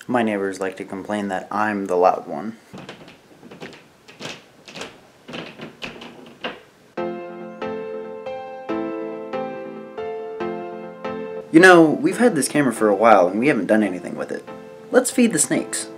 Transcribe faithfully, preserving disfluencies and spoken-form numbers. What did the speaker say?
My neighbors like to complain that I'm the loud one. You know, we've had this camera for a while and we haven't done anything with it. Let's feed the snakes.